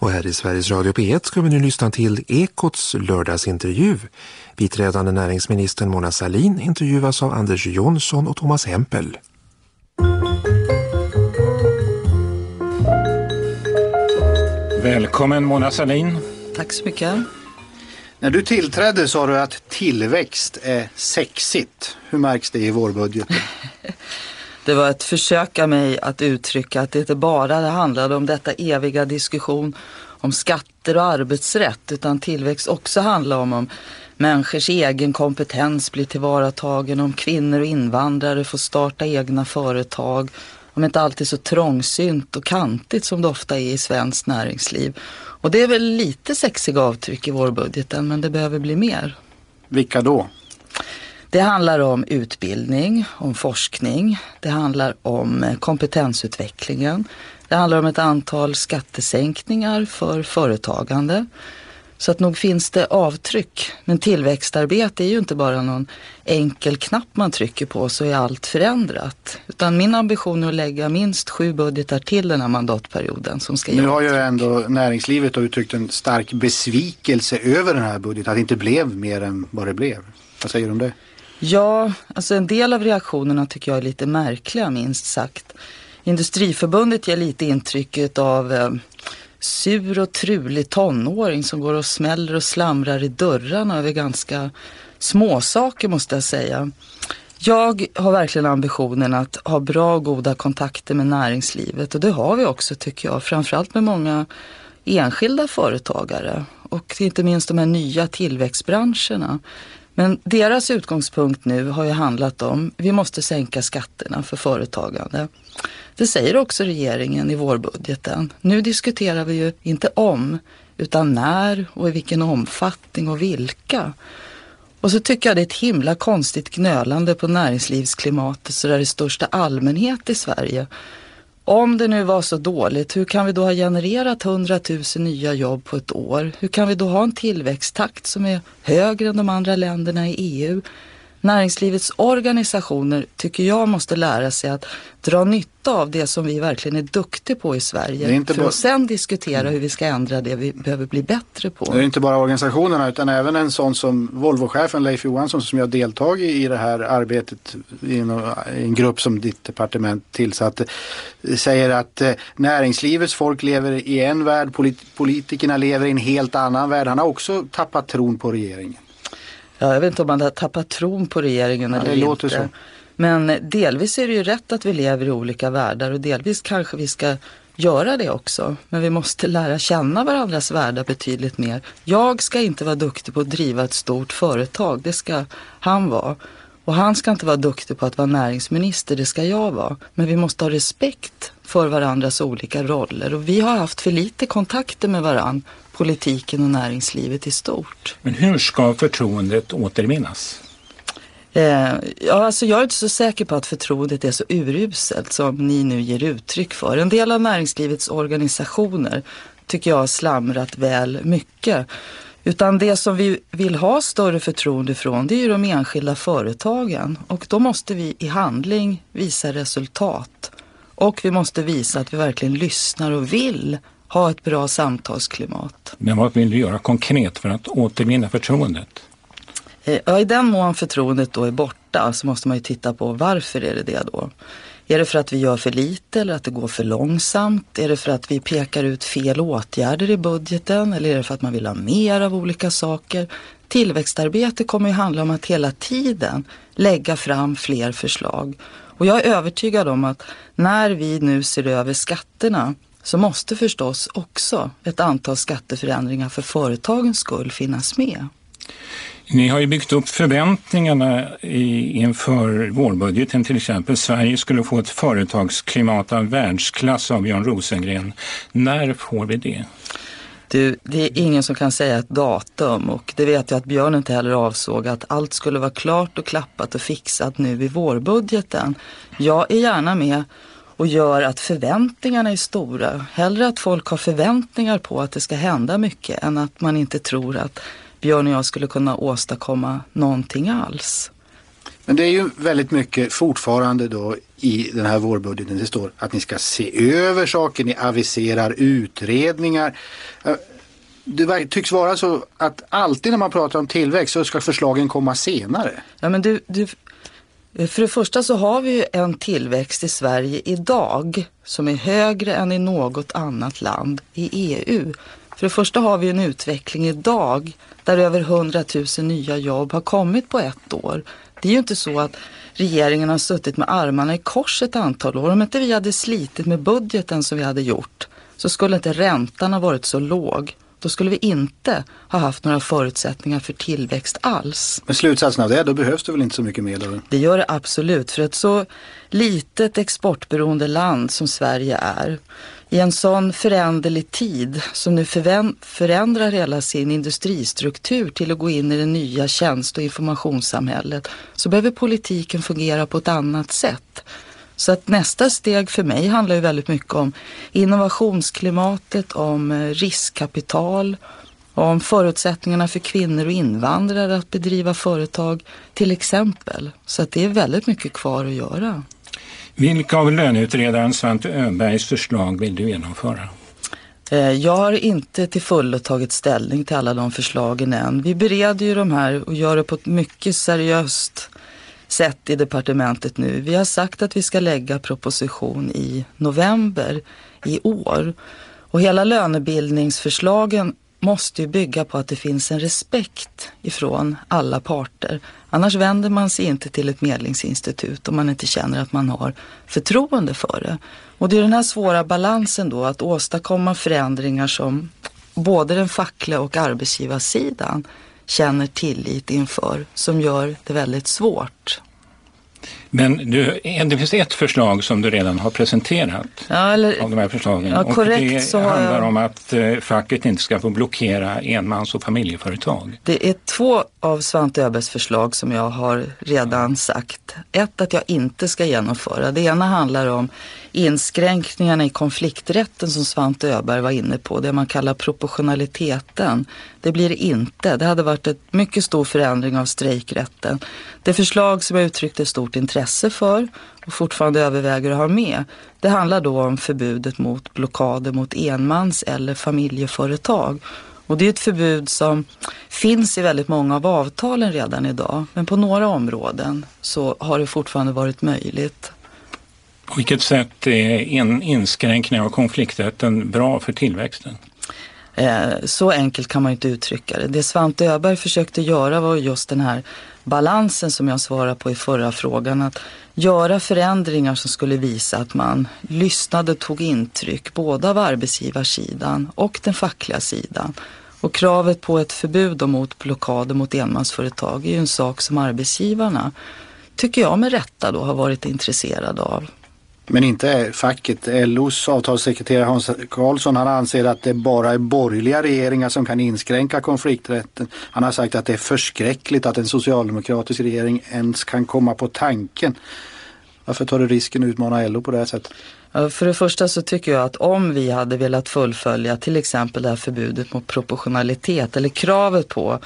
Och här i Sveriges Radio P1 ska vi nu lyssna till Ekots lördagsintervju. Biträdande näringsministern Mona Sahlin intervjuas av Anders Jonsson och Thomas Hempel. Välkommen Mona Sahlin. Tack så mycket. När du tillträdde sa du att tillväxt är sexigt. Hur märks det i vårbudgeten? Det var ett försök av mig att uttrycka att det inte bara handlade om detta eviga diskussion om skatter och arbetsrätt, utan tillväxt också handlar om människors egen kompetens blir tillvaratagen, om kvinnor och invandrare får starta egna företag, om inte alltid så trångsynt och kantigt som det ofta är i svenskt näringsliv. Och det är väl lite sexiga avtryck i vårbudgeten, men det behöver bli mer. Vilka då? Det handlar om utbildning, om forskning, det handlar om kompetensutvecklingen, det handlar om ett antal skattesänkningar för företagande. Så att nog finns det avtryck, men tillväxtarbete är ju inte bara någon enkel knapp man trycker på så är allt förändrat. Utan min ambition är att lägga minst 7 budgetar till den här mandatperioden som ska Nu har ju ändå näringslivet uttryckt en stark besvikelse över den här budgeten, att det inte blev mer än vad det blev. Vad säger du om det? Ja, alltså en del av reaktionerna tycker jag är lite märkliga minst sagt. Industriförbundet ger lite intrycket av sur och trulig tonåring som går och smäller och slamrar i dörrarna över ganska små saker måste jag säga. Jag har verkligen ambitionen att ha bra och goda kontakter med näringslivet och det har vi också tycker jag, framförallt med många enskilda företagare och inte minst de här nya tillväxtbranscherna. Men deras utgångspunkt nu har ju handlat om vi måste sänka skatterna för företagande. Det säger också regeringen i vårbudgeten. Nu diskuterar vi ju inte om utan när och i vilken omfattning och vilka. Och så tycker jag det är ett himla konstigt gnölande på näringslivsklimatet så där i största allmänhet i Sverige. Om det nu var så dåligt, hur kan vi då ha genererat 100 000 nya jobb på ett år? Hur kan vi då ha en tillväxttakt som är högre än de andra länderna i EU? Näringslivets organisationer tycker jag måste lära sig att dra nytta av det som vi verkligen är duktiga på i Sverige. För att sen diskutera hur vi ska ändra det vi behöver bli bättre på. Det är inte bara organisationerna utan även en sån som Volvo-chefen Leif Johansson som jag deltagit i det här arbetet i en grupp som ditt departement tillsatte säger att näringslivets folk lever i en värld, politikerna lever i en helt annan värld. Han har också tappat tron på regeringen. Ja, jag vet inte om man har tappat tron på regeringen eller det låter inte. Så. Men delvis är det ju rätt att vi lever i olika världar och delvis kanske vi ska göra det också. Men vi måste lära känna varandras världar betydligt mer. Jag ska inte vara duktig på att driva ett stort företag, det ska han vara. Och han ska inte vara duktig på att vara näringsminister, det ska jag vara. Men vi måste ha respekt för varandras olika roller och vi har haft för lite kontakter med varandra. Politiken och näringslivet i stort. Men hur ska förtroendet återvinnas? Alltså jag är inte så säker på att förtroendet är så uruselt som ni nu ger uttryck för. En del av näringslivets organisationer tycker jag har slamrat väl mycket. Utan det som vi vill ha större förtroende från det är ju de enskilda företagen. Och då måste vi i handling visa resultat. Och vi måste visa att vi verkligen lyssnar och vill ha ett bra samtalsklimat. Men vad vill du göra konkret för att återvinna förtroendet? Ja, i den mån förtroendet då är borta så måste man ju titta på varför är det då? Är det för att vi gör för lite eller att det går för långsamt? Är det för att vi pekar ut fel åtgärder i budgeten eller är det för att man vill ha mer av olika saker? Tillväxtarbete kommer ju handla om att hela tiden lägga fram fler förslag. Och jag är övertygad om att när vi nu ser över skatterna så måste förstås också ett antal skatteförändringar för företagens skull finnas med. Ni har ju byggt upp förväntningarna inför vårbudgeten till exempel. Sverige skulle få ett företagsklimat av världsklass av Björn Rosengren. När får vi det? Det är ingen som kan säga ett datum och det vet jag att Björn inte heller avsåg att allt skulle vara klart och klappat och fixat nu i vårbudgeten. Jag är gärna med och gör att förväntningarna är stora. Hellre att folk har förväntningar på att det ska hända mycket än att man inte tror att Björn och jag skulle kunna åstadkomma någonting alls. Men det är ju väldigt mycket fortfarande då i den här vårbudgeten. Det står att ni ska se över saker, ni aviserar utredningar. Det tycks vara så att alltid när man pratar om tillväxt så ska förslagen komma senare. Ja, men för det första så har vi ju en tillväxt i Sverige idag som är högre än i något annat land i EU. För det första har vi en utveckling idag där över 100 000 nya jobb har kommit på ett år. Det är ju inte så att regeringen har suttit med armarna i kors ett antal år. Om inte vi hade slitit med budgeten som vi hade gjort så skulle inte räntan ha varit så låg. Då skulle vi inte ha haft några förutsättningar för tillväxt alls. Men slutsatsen av det, då behövs det väl inte så mycket mer då? Det gör det absolut, för ett så litet exportberoende land som Sverige är, i en sån föränderlig tid som nu förändrar hela sin industristruktur till att gå in i det nya tjänst- och informationssamhället, så behöver politiken fungera på ett annat sätt. Så att nästa steg för mig handlar ju väldigt mycket om innovationsklimatet, om riskkapital, om förutsättningarna för kvinnor och invandrare att bedriva företag till exempel. Så att det är väldigt mycket kvar att göra. Vilka av löneutredaren Svante Öbergs förslag vill du genomföra? Jag har inte till fullo tagit ställning till alla de förslagen än. Vi bereder ju de här och gör det på ett mycket seriöst sätt i departementet nu. Vi har sagt att vi ska lägga proposition i november i år. Och hela lönebildningsförslagen måste ju bygga på att det finns en respekt ifrån alla parter. Annars vänder man sig inte till ett medlingsinstitut om man inte känner att man har förtroende för det. Och det är den här svåra balansen då, att åstadkomma förändringar som både den fackliga och arbetsgivarsidan känner tillit inför, som gör det väldigt svårt. Men det finns ett förslag som du redan har presenterat av de här förslagen. Ja, korrekt, och det handlar om att facket inte ska få blockera enmans- och familjeföretag. Det är 2 av Svante Öbergs förslag som jag har redan sagt. Ett att jag inte ska genomföra. Det ena handlar om inskränkningarna i konflikträtten som Svante Öberg var inne på. Det man kallar proportionaliteten. Det blir det inte. Det hade varit ett mycket stor förändring av strejkrätten. Det förslag som jag uttryckte stort intresse för och fortfarande överväger att ha med, det handlar då om förbudet mot blockader mot enmans- eller familjeföretag. Och det är ett förbud som finns i väldigt många av avtalen redan idag. Men på några områden så har det fortfarande varit möjligt. På vilket sätt är en inskränkning av konflikträtten bra för tillväxten? Så enkelt kan man inte uttrycka det. Det Svante Öberg försökte göra var just den här balansen som jag svarade på i förra frågan. Att göra förändringar som skulle visa att man lyssnade och tog intryck både av arbetsgivarsidan och den fackliga sidan. Och kravet på ett förbud mot blockader mot enmansföretag är ju en sak som arbetsgivarna, tycker jag med rätta då, har varit intresserade av. Men inte facket. LOs avtalssekreterare Hans Karlsson, han anser att det bara är borgerliga regeringar som kan inskränka konflikträtten. Han har sagt att det är förskräckligt att en socialdemokratisk regering ens kan komma på tanken. Varför tar du risken att utmana LO på det här sättet? För det första så tycker jag att om vi hade velat fullfölja till exempel det här förbudet mot proportionalitet eller kravet på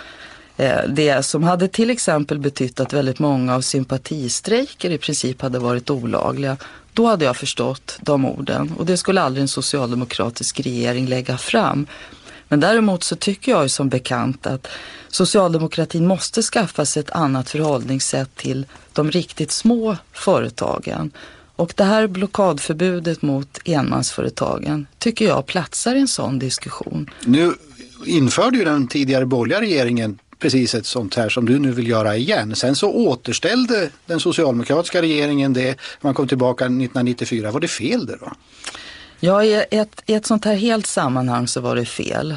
det som hade till exempel betytt att väldigt många av sympatistrejker i princip hade varit olagliga, då hade jag förstått de orden. Och det skulle aldrig en socialdemokratisk regering lägga fram. Men däremot så tycker jag som bekant att socialdemokratin måste skaffa sig ett annat förhållningssätt till de riktigt små företagen. Och det här blockadförbudet mot enmansföretagen tycker jag platsar i en sån diskussion. Nu införde ju den tidigare borgerliga regeringen precis ett sånt här som du nu vill göra igen. Sen så återställde den socialdemokratiska regeringen det. Man kom tillbaka 1994. Var det fel det då? Ja, i ett sånt här helt sammanhang så var det fel.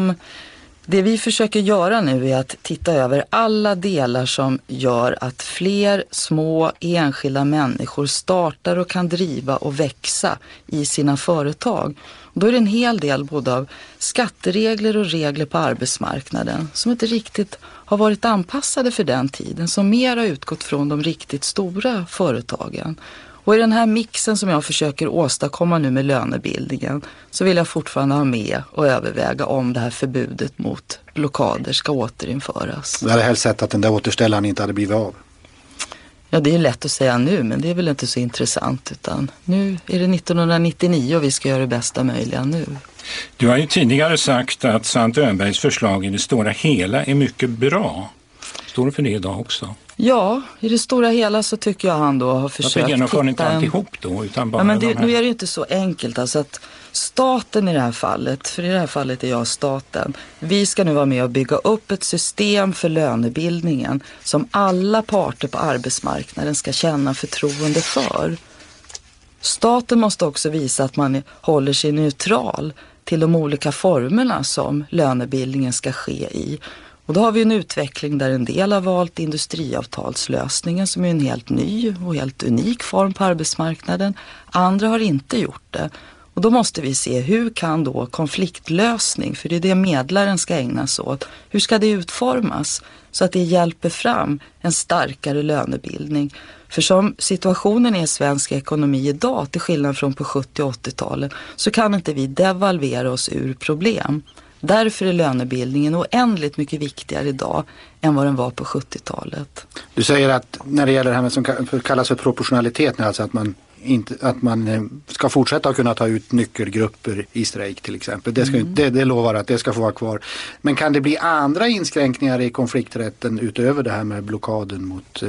Det vi försöker göra nu är att titta över alla delar som gör att fler små enskilda människor startar och kan driva och växa i sina företag. Och då är det en hel del både av skatteregler och regler på arbetsmarknaden som inte riktigt har varit anpassade för den tiden, som mer har utgått från de riktigt stora företagen. Och i den här mixen som jag försöker åstadkomma nu med lönebildningen så vill jag fortfarande ha med och överväga om det här förbudet mot blockader ska återinföras. Du hade helst sett att den där återställaren inte hade blivit av? Ja, det är lätt att säga nu, men det är väl inte så intressant, utan nu är det 1999 och vi ska göra det bästa möjliga nu. Du har ju tidigare sagt att Svante Öbergs förslag i det stora hela är mycket bra. Står du för det idag också? Ja, i det stora hela så tycker jag han då har försökt. Varför genomför ni inte alltihop då? Utan bara men nu är det inte så enkelt. Alltså att staten i det här fallet, för i det här fallet är jag staten, vi ska nu vara med och bygga upp ett system för lönebildningen som alla parter på arbetsmarknaden ska känna förtroende för. Staten måste också visa att man håller sig neutral till de olika formerna som lönebildningen ska ske i. Och då har vi en utveckling där en del har valt industriavtalslösningen som är en helt ny och helt unik form på arbetsmarknaden. Andra har inte gjort det. Och då måste vi se hur kan då konfliktlösning, för det är det medlaren ska ägna sig åt, hur ska det utformas så att det hjälper fram en starkare lönebildning. För som situationen är i svensk ekonomi idag, till skillnad från på 70- och 80-talet, så kan inte vi devalvera oss ur problem. Därför är lönebildningen oändligt mycket viktigare idag än vad den var på 70-talet. Du säger att när det gäller det här med som kallas för proportionalitet, alltså att man ska fortsätta att kunna ta ut nyckelgrupper i strejk till exempel. Det lovar att det ska få vara kvar. Men kan det bli andra inskränkningar i konflikträtten utöver det här med blockaden mot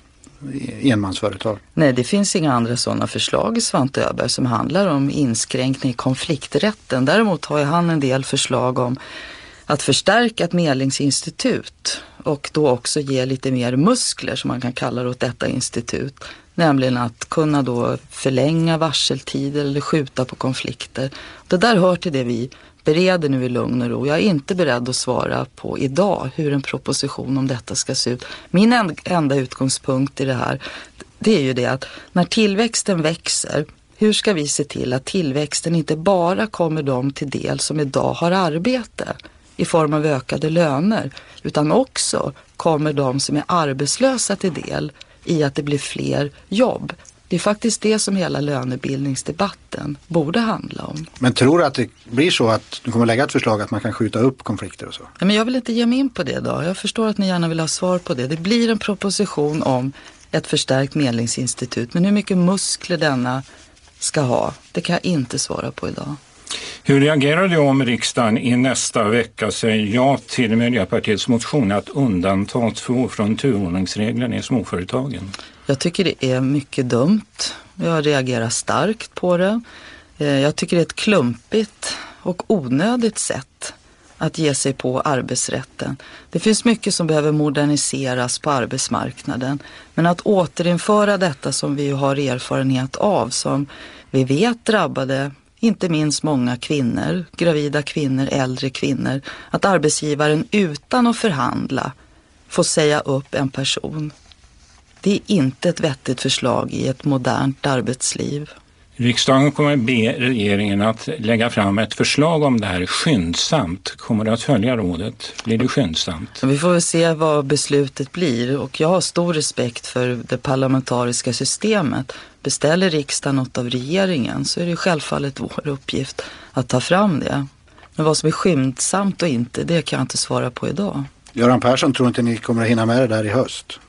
enmansföretag? Nej, det finns inga andra sådana förslag i Svante Öberg som handlar om inskränkning i konflikträtten. Däremot har han en del förslag om att förstärka ett medlingsinstitut och då också ge lite mer muskler, som man kan kalla det, åt detta institut. Nämligen att kunna då förlänga varseltider eller skjuta på konflikter. Det där hör till det vi bereder nu i lugn och ro. Jag är inte beredd att svara på idag hur en proposition om detta ska se ut. Min enda utgångspunkt i det här, det är ju det att när tillväxten växer, hur ska vi se till att tillväxten inte bara kommer de till del som idag har arbete i form av ökade löner, utan också kommer de som är arbetslösa till del i att det blir fler jobb. Det är faktiskt det som hela lönebildningsdebatten borde handla om. Men tror du att det blir så att du kommer lägga ett förslag att man kan skjuta upp konflikter och så? Ja, men jag vill inte ge mig in på det då. Jag förstår att ni gärna vill ha svar på det. Det blir en proposition om ett förstärkt medlingsinstitut. Men hur mycket muskler denna ska ha, det kan jag inte svara på idag. Hur reagerar du om riksdagen i nästa vecka säger ja till Miljöpartiets motion att undanta 2 från turordningsreglerna i småföretagen? Jag tycker det är mycket dumt. Jag reagerar starkt på det. Jag tycker det är ett klumpigt och onödigt sätt att ge sig på arbetsrätten. Det finns mycket som behöver moderniseras på arbetsmarknaden. Men att återinföra detta som vi har erfarenhet av, som vi vet drabbade inte minst många kvinnor, gravida kvinnor, äldre kvinnor, att arbetsgivaren utan att förhandla får säga upp en person. Det är inte ett vettigt förslag i ett modernt arbetsliv. Riksdagen kommer att be regeringen att lägga fram ett förslag om det här skyndsamt. Kommer det att följa rådet? Blir det skyndsamt? Vi får väl se vad beslutet blir, och jag har stor respekt för det parlamentariska systemet. Beställer riksdagen något av regeringen så är det självfallet vår uppgift att ta fram det. Men vad som är skyndsamt och inte, det kan jag inte svara på idag. Göran Persson, tror inte ni kommer att hinna med det där i höst?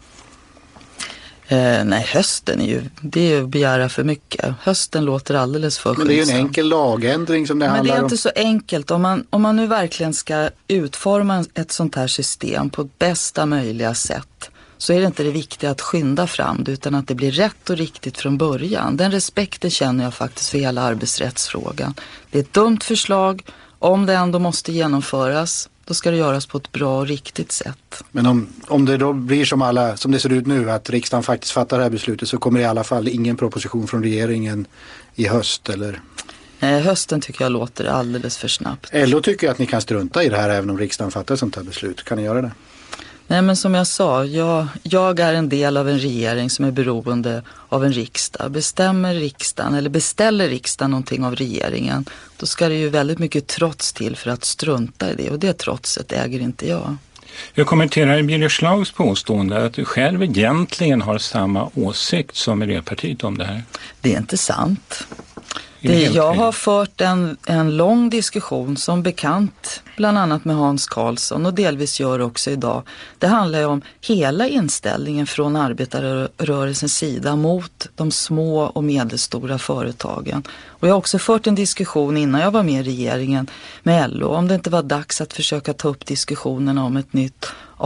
Nej, hösten det är ju att begära för mycket. Hösten låter alldeles för skyndsamt. Men det är ju en enkel lagändring som det handlar om. Men det är inte så enkelt. Om man nu verkligen ska utforma ett sånt här system på bästa möjliga sätt, så är det inte det viktiga att skynda fram det, utan att det blir rätt och riktigt från början. Den respekten känner jag faktiskt för hela arbetsrättsfrågan. Det är ett dumt förslag. Om det ändå måste genomföras, då ska det göras på ett bra och riktigt sätt. Men om det då blir som det ser ut nu, att riksdagen faktiskt fattar det här beslutet, så kommer det i alla fall ingen proposition från regeringen i höst, eller? Nej, hösten tycker jag låter alldeles för snabbt. LO tycker att ni kan strunta i det här även om riksdagen fattar sånt här beslut. Kan ni göra det? Nej, men som jag sa, jag är en del av en regering som är beroende av en riksdag. Beställer riksdagen någonting av regeringen, då ska det ju väldigt mycket trots till för att strunta i det. Och det trotset äger inte jag. Jag kommenterar Birger Schlaugs påstående att du själv egentligen har samma åsikt som Miljöpartiet om det här. Det är inte sant. Jag har fört en lång diskussion som bekant bland annat med Hans Karlsson och delvis gör också idag. Det handlar ju om hela inställningen från arbetarrörelsens sida mot de små och medelstora företagen. Och jag har också fört en diskussion innan jag var med i regeringen med LO om det inte var dags att försöka ta upp diskussionerna om ett nytt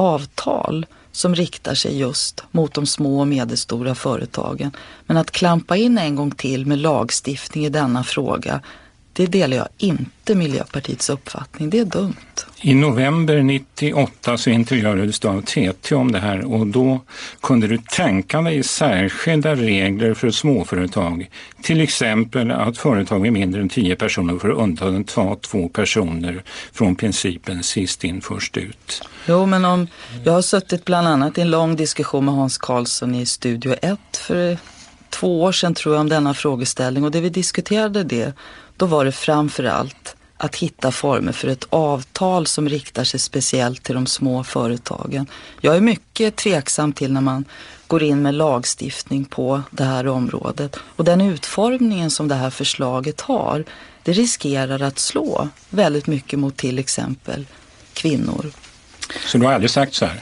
avtal som riktar sig just mot de små och medelstora företagen. Men att klampa in en gång till med lagstiftning i denna fråga, det delar jag inte Miljöpartiets uppfattning. Det är dumt. I november 98 så intervjuades du av TT om det här och då kunde du tänka dig särskilda regler för småföretag. Till exempel att företag med mindre än 10 personer får undanta 2 personer från principen sist in först ut. Jo, men jag har suttit bland annat i en lång diskussion med Hans Karlsson i Studio 1 för 2 år sedan tror jag om denna frågeställning och det vi diskuterade då var det framförallt att hitta former för ett avtal som riktar sig speciellt till de små företagen. Jag är mycket tveksam till när man går in med lagstiftning på det här området. Och den utformningen som det här förslaget har, det riskerar att slå väldigt mycket mot till exempel kvinnor. Så du har aldrig sagt så här?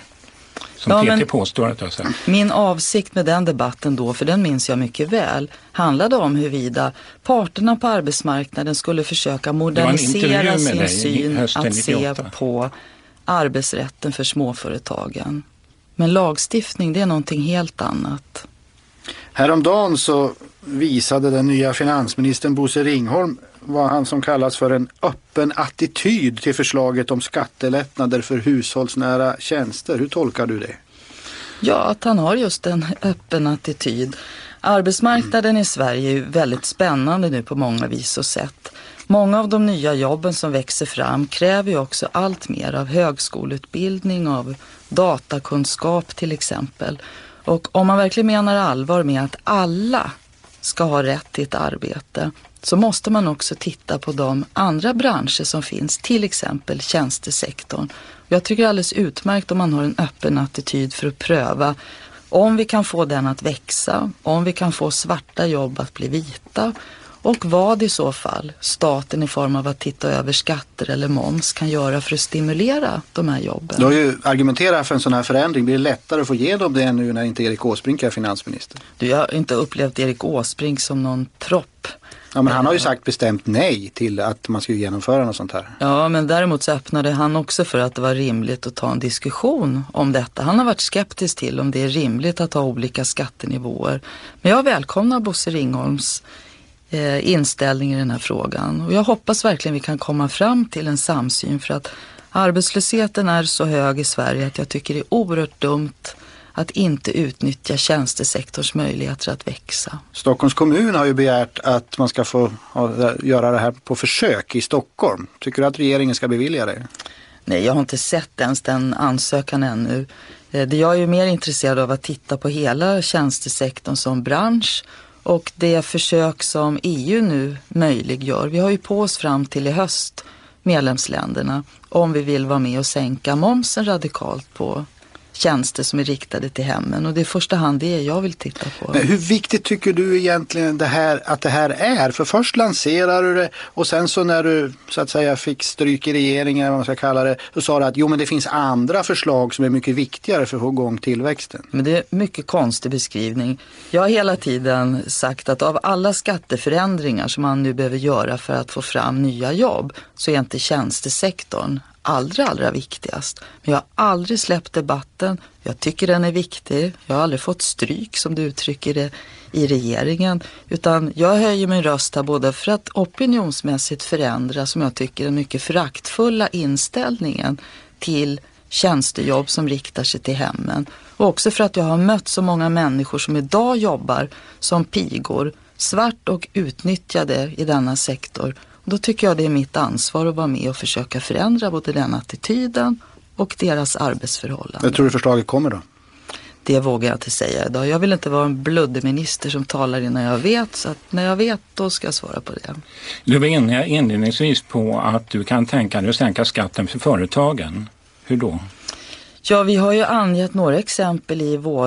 Som TT påstår att jag sagt. Min avsikt med den debatten då, för den minns jag mycket väl, handlade om huruvida parterna på arbetsmarknaden skulle försöka modernisera sin syn att se på arbetsrätten för småföretagen. Men lagstiftning, det är någonting helt annat. Häromdagen så visade den nya finansministern Bosse Ringholm vad han som kallas för en öppen attityd till förslaget om skattelättnader för hushållsnära tjänster. Hur tolkar du det? Ja, att han har just en öppen attityd. Arbetsmarknaden i Sverige är ju väldigt spännande nu på många vis och sätt. Många av de nya jobben som växer fram kräver ju också allt mer av högskoleutbildning, av datakunskap till exempel. Och om man verkligen menar allvar med att alla ska ha rätt till ett arbete så måste man också titta på de andra branscher som finns, till exempel tjänstesektorn. Jag tycker det är alldeles utmärkt om man har en öppen attityd för att pröva om vi kan få den att växa, om vi kan få svarta jobb att bli vita och vad i så fall staten i form av att titta över skatter eller moms kan göra för att stimulera de här jobben. Du har ju argumenterat för en sån här förändring. Blir det lättare att få igenom det nu när inte Erik Åsbrink är finansminister? Jag har inte upplevt Erik Åsbrink som någon propp. Ja, men han har ju sagt bestämt nej till att man ska genomföra något sånt här. Ja, men däremot så öppnade han också för att det var rimligt att ta en diskussion om detta. Han har varit skeptisk till om det är rimligt att ha olika skattenivåer. Men jag välkomnar Bosse Ringholms inställning i den här frågan. Och jag hoppas verkligen vi kan komma fram till en samsyn för att arbetslösheten är så hög i Sverige att jag tycker det är oerhört dumt att inte utnyttja tjänstesektors möjligheter att växa. Stockholms kommun har ju begärt att man ska få göra det här på försök i Stockholm. Tycker du att regeringen ska bevilja det? Nej, jag har inte sett ens den ansökan ännu. Jag är ju mer intresserad av att titta på hela tjänstesektorn som bransch och det försök som EU nu möjliggör. Vi har ju på oss fram till i höst medlemsländerna om vi vill vara med och sänka momsen radikalt på tjänster som är riktade till hemmen och det är i första hand det jag vill titta på. Men hur viktigt tycker du egentligen att det här är? För först lanserar du det och sen så när du så att säga fick stryk i regeringen, vad man ska kalla det, så sa du att men det finns andra förslag som är mycket viktigare för att få igång tillväxten. Men det är mycket konstig beskrivning. Jag har hela tiden sagt att av alla skatteförändringar som man nu behöver göra för att få fram nya jobb så är inte tjänstesektorn allra viktigast. Men jag har aldrig släppt debatten. Jag tycker den är viktig. Jag har aldrig fått stryk som du uttrycker det i regeringen. Utan jag höjer min röst här både för att opinionsmässigt förändra som jag tycker den mycket föraktfulla inställningen till tjänstejobb som riktar sig till hemmen. Och också för att jag har mött så många människor som idag jobbar som pigor, svart och utnyttjade i denna sektor. Och då tycker jag det är mitt ansvar att vara med och försöka förändra både den attityden och deras arbetsförhållanden. Jag tror du förslaget kommer då? Det vågar jag inte säga idag. Jag vill inte vara en bludderminister som talar innan jag vet. Så att när jag vet, då ska jag svara på det. Du var inne inledningsvis på att du kan tänka dig att sänka skatten för företagen. Hur då? Ja, vi har ju angett några exempel i vår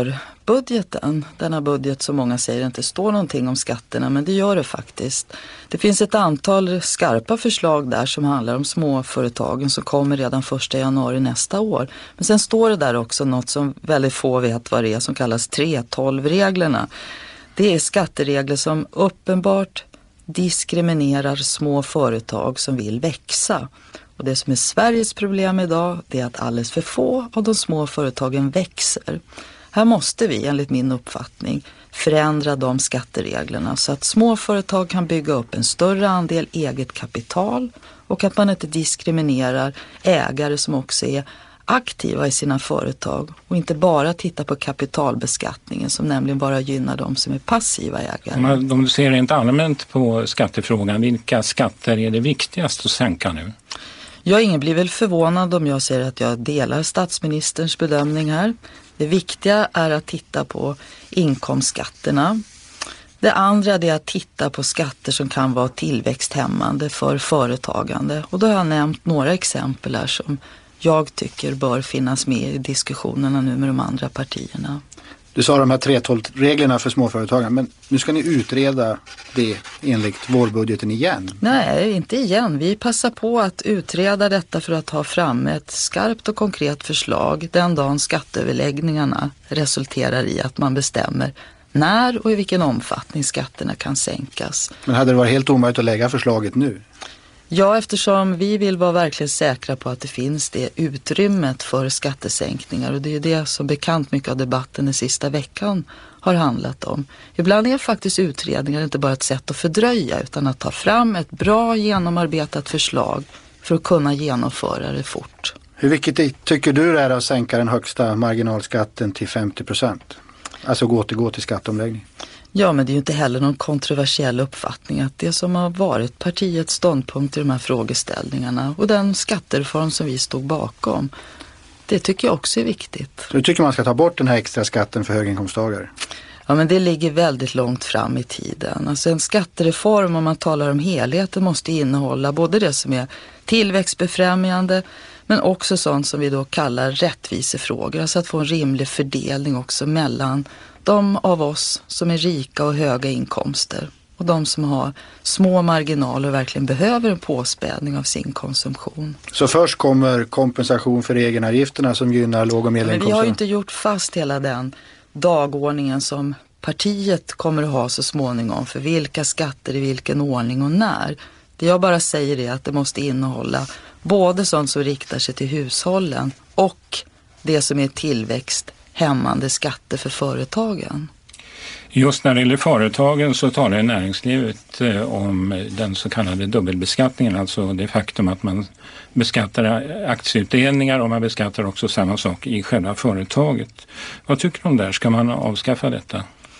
skuggbudgeten, denna budget som många säger inte står någonting om skatterna, men det gör det faktiskt. Det finns ett antal skarpa förslag där som handlar om småföretagen som kommer redan 1 januari nästa år. Men sen står det där också något som väldigt få vet vad det är, som kallas 3:12-reglerna. Det är skatteregler som uppenbart diskriminerar små företag som vill växa. Och det som är Sveriges problem idag, det är att alldeles för få av de små företagen växer. Här måste vi, enligt min uppfattning, förändra de skattereglerna så att små företag kan bygga upp en större andel eget kapital och att man inte diskriminerar ägare som också är aktiva i sina företag och inte bara titta på kapitalbeskattningen som nämligen bara gynnar de som är passiva ägare. Om du ser rent allmänt på skattefrågan, vilka skatter är det viktigast att sänka nu? Ingen blir väl förvånad om jag säger att jag delar statsministerns bedömning här. Det viktiga är att titta på inkomstskatterna. Det andra är att titta på skatter som kan vara tillväxthämmande för företagande. Och då har jag nämnt några exempel här som jag tycker bör finnas med i diskussionerna nu med de andra partierna. Du sa de här 3:12-reglerna för småföretagen, men nu ska ni utreda det enligt vårbudgeten igen. Nej, inte igen. Vi passar på att utreda detta för att ta fram ett skarpt och konkret förslag den dagen skatteöverläggningarna resulterar i att man bestämmer när och i vilken omfattning skatterna kan sänkas. Men hade det varit helt omöjligt att lägga förslaget nu? Ja, eftersom vi vill vara verkligen säkra på att det finns det utrymmet för skattesänkningar och det är ju det som bekant mycket av debatten den sista veckan har handlat om. Ibland är faktiskt utredningar inte bara ett sätt att fördröja utan att ta fram ett bra genomarbetat förslag för att kunna genomföra det fort. Hur viktigt tycker du det är att sänka den högsta marginalskatten till 50%? Alltså gå till skatteomläggning? Ja, men det är ju inte heller någon kontroversiell uppfattning att det som har varit partiets ståndpunkt i de här frågeställningarna och den skattereform som vi stod bakom, det tycker jag också är viktigt. Du tycker man ska ta bort den här extra skatten för höginkomsttagare? Ja, men det ligger väldigt långt fram i tiden. Alltså en skattereform, om man talar om helheten, måste innehålla både det som är tillväxtbefrämjande men också sånt som vi då kallar rättvisefrågor. Alltså att få en rimlig fördelning också mellan de av oss som är rika och höga inkomster och de som har små marginaler och verkligen behöver en påspädning av sin konsumtion. Så först kommer kompensation för egenavgifterna som gynnar låg- och medelinkomster? Men vi har ju inte gjort fast hela den dagordningen som partiet kommer att ha så småningom för vilka skatter i vilken ordning och när. Det jag bara säger är att det måste innehålla både sånt som riktar sig till hushållen och det som är tillväxthämmande skatter för företagen. Just när det gäller företagen så talar näringslivet om den så kallade dubbelbeskattningen, alltså det faktum att man beskattar aktieutdelningar och man beskattar också samma sak i själva företaget. Vad tycker du om där? Ska man avskaffa detta?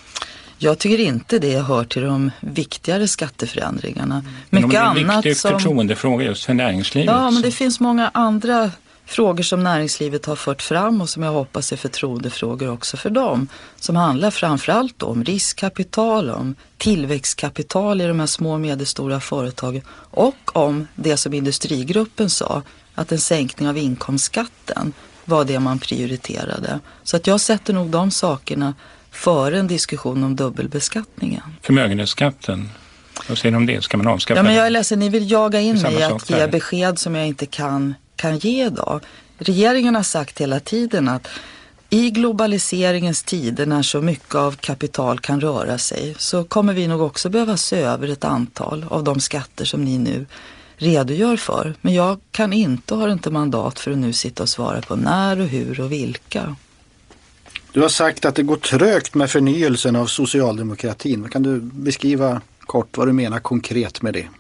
Jag tycker inte det hör till de viktigare skatteförändringarna. Men det är en viktig förtroendefråga just för näringslivet. Ja, men det finns många andra frågor som näringslivet har fört fram och som jag hoppas är förtroendefrågor också för dem. Som handlar framförallt om riskkapital, om tillväxtkapital i de här små och medelstora företagen och om det som industrigruppen sa, att en sänkning av inkomstskatten var det man prioriterade. Så att jag sätter nog de sakerna före en diskussion om dubbelbeskattningen. Förmögenhetsskatten, vad säger du om det? Ska man avskaffa? Ja, men jag är ledsen, ni vill jaga in mig att ge där. besked som jag inte kan ge idag. Regeringen har sagt hela tiden att i globaliseringens tider när så mycket av kapital kan röra sig så kommer vi nog också behöva se över ett antal av de skatter som ni nu redogör för. Men jag kan inte och har inte mandat för att nu sitta och svara på när och hur och vilka. Du har sagt att det går trögt med förnyelsen av socialdemokratin. Kan du beskriva kort vad du menar konkret med det?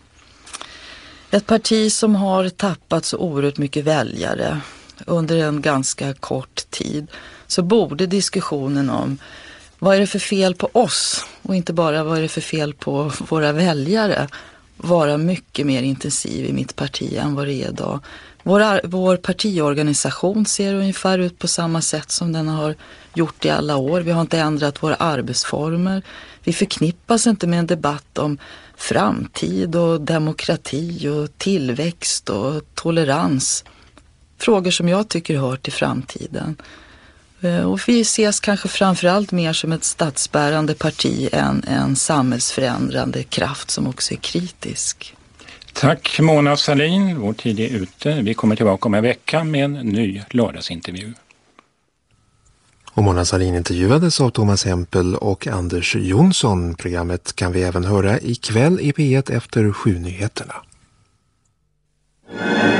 Ett parti som har tappat så oerhört mycket väljare under en ganska kort tid, så borde diskussionen om vad är det för fel på oss och inte bara vad är det för fel på våra väljare vara mycket mer intensiv i mitt parti än vad det är idag. Vår partiorganisation ser ungefär ut på samma sätt som den har gjort i alla år. Vi har inte ändrat våra arbetsformer. Vi förknippas inte med en debatt om framtid och demokrati och tillväxt och tolerans. Frågor som jag tycker hör till framtiden. Och vi ses kanske framförallt mer som ett statsbärande parti än en samhällsförändrande kraft som också är kritisk. Tack Mona Sahlin, vår tid är ute. Vi kommer tillbaka om en vecka med en ny lördagsintervju. Och Mona Sahlin intervjuades av Thomas Hempel och Anders Jonsson. Programmet kan vi även höra ikväll i P1 efter 7-nyheterna.